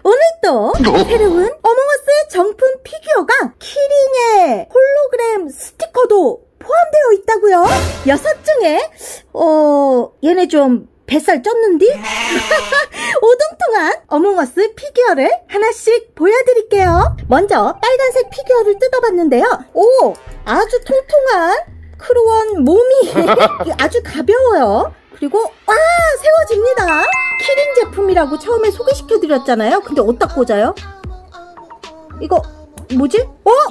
오늘 또 새로운 어몽어스 정품 피규어가 키링의 홀로그램 스티커도 포함되어 있다고요? 6 중에 얘네 좀 뱃살 쪘는디? 오동통한 어몽어스 피규어를 하나씩 보여드릴게요. 먼저 빨간색 피규어를 뜯어봤는데요. 오! 아주 통통한 크루원 몸이 아주 가벼워요. 그리고 와! 세워집니다. 키링 제품이라고 처음에 소개시켜드렸잖아요. 근데 어디다 꽂아요? 이거 뭐지?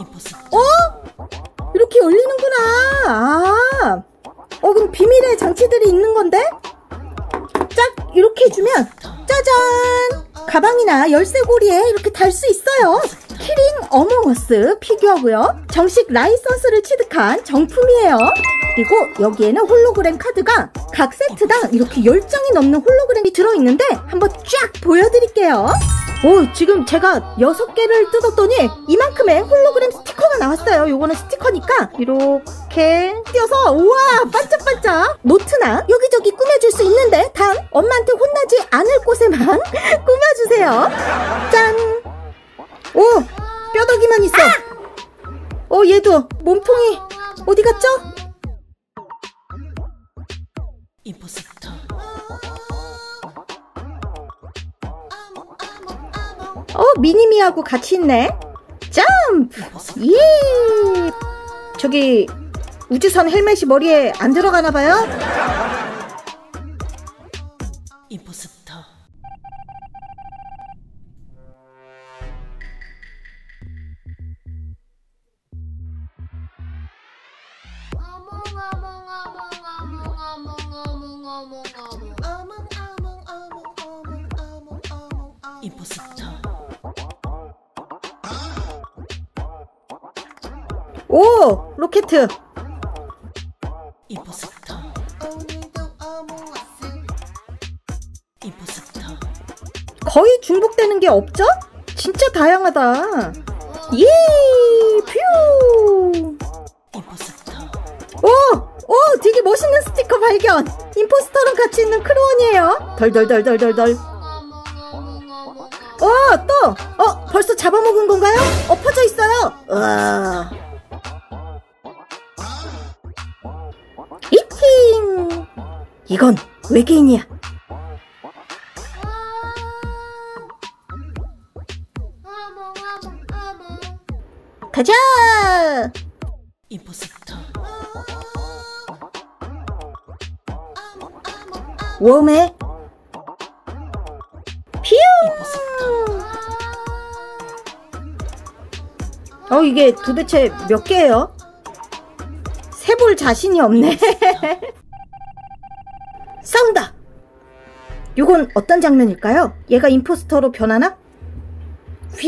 이렇게 열리는구나. 그럼 비밀의 장치들이 있는 건데? 짝 이렇게 해주면 짜잔! 가방이나 열쇠고리에 이렇게 달 수 있어요. 키링 어몽어스 피규어고요. 정식 라이선스를 취득한 정품이에요. 그리고 여기에는 홀로그램 카드가 각 세트당 이렇게 10장이 넘는 홀로그램이 들어있는데 한번 쫙 보여드릴게요. 지금 제가 6개를 뜯었더니 이만큼의 홀로그램 스티커가 나왔어요. 요거는 스티커니까 이렇게 띄어서 우와 반짝반짝 노트나 여기저기 꾸며줄 수 있는데 단 엄마한테 혼나지 않을 곳에만 꾸며주세요. 짠! 오! 뼈다귀만 있어. 얘도 몸통이 어디 갔죠? 임포스터. 미니미하고 같이 있네. 점프! 예! 저기 우주선 헬멧이 머리에 안 들어가나봐요? 임포스터. 임포스터. 오! 로켓! 임포스터. 임포스터. 거의 중복되는 게 없죠? 진짜 다양하다. 예! 퓨! 임포스터. 오! 되게 멋있는 스티커 발견! 임포스터랑 같이 있는 크루원이에요. 덜덜덜덜덜덜. 또! 벌써 잡아먹은 건가요? 엎어져 있어요. 우와. 이팅! 이건 외계인이야. 가자! 임포스터. 웜에 퓨! 이게 도대체 몇 개예요? 세볼 자신이 없네. 싸운다! 이건 어떤 장면일까요? 얘가 임포스터로 변하나? 휘!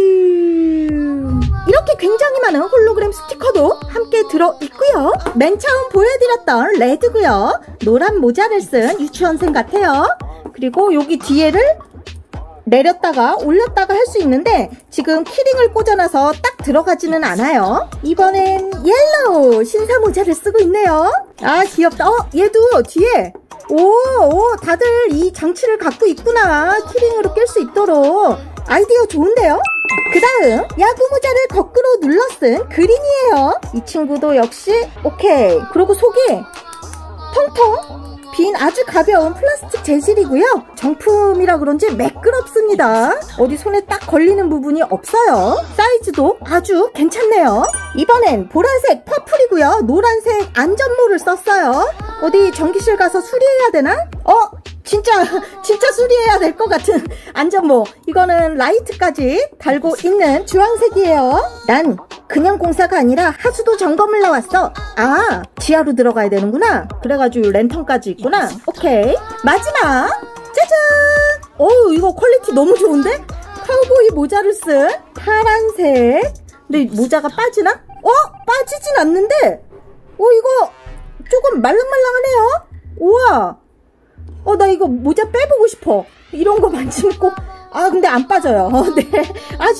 이렇게 굉장히 많은 홀로그램 스티커도 함께 들어있고요. 맨 처음 보여드렸던 레드고요. 노란 모자를 쓴 유치원생 같아요. 그리고 여기 뒤에를 내렸다가 올렸다가 할 수 있는데 지금 키링을 꽂아놔서 딱 들어가지는 않아요. 이번엔 옐로우 신사 모자를 쓰고 있네요. 아 귀엽다. 얘도 뒤에 오 다들 이 장치를 갖고 있구나. 키링으로 낄 수 있도록. 아이디어 좋은데요? 그 다음 야구 모자를 거꾸로 눌러 쓴 그린이에요. 이 친구도 역시 오케이. 그리고 속이 텅텅 빈 아주 가벼운 플라스틱 재질이고요. 정품이라 그런지 매끄럽습니다. 어디 손에 딱 걸리는 부분이 없어요. 사이즈도 아주 괜찮네요. 이번엔 보라색 퍼플이고요. 노란색 안전모를 썼어요. 어디 전기실 가서 수리해야 되나? 진짜 수리해야 될 것 같은 안전모. 이거는 라이트까지 달고 있는 주황색이에요. 난 그냥 공사가 아니라 하수도 점검을 나왔어. 아 지하로 들어가야 되는구나. 그래가지고 랜턴까지 있구나. 오케이. 마지막 짜잔. 이거 퀄리티 너무 좋은데? 카우보이 모자를 쓴 파란색. 근데 모자가 빠지나? 빠지진 않는데 이거 조금 말랑말랑하네요. 우와. 나 이거 모자 빼보고 싶어. 이런 거 만지면 꼭 근데 안 빠져요. 네. 아주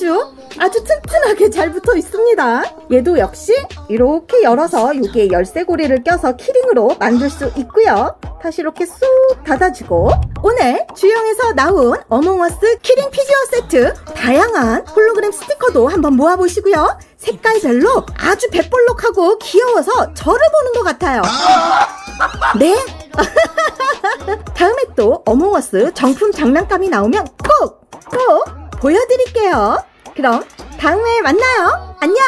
아주 튼튼하게 잘 붙어 있습니다. 얘도 역시 이렇게 열어서 여기에 열쇠고리를 껴서 키링으로 만들 수 있고요. 다시 이렇게 쏙 닫아주고, 오늘 주영에서 나온 어몽어스 키링 피규어 세트 다양한 홀로그램 스티커도 한번 모아보시고요. 색깔별로 아주 배볼록하고 귀여워서 저를 보는 것 같아요. 네? 다음에 또 어몽어스 정품 장난감이 나오면 꼭 보여드릴게요. 그럼 다음에 만나요. 안녕.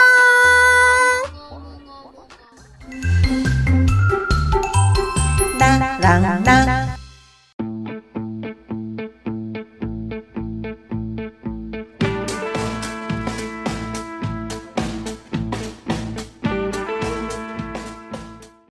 나랑랑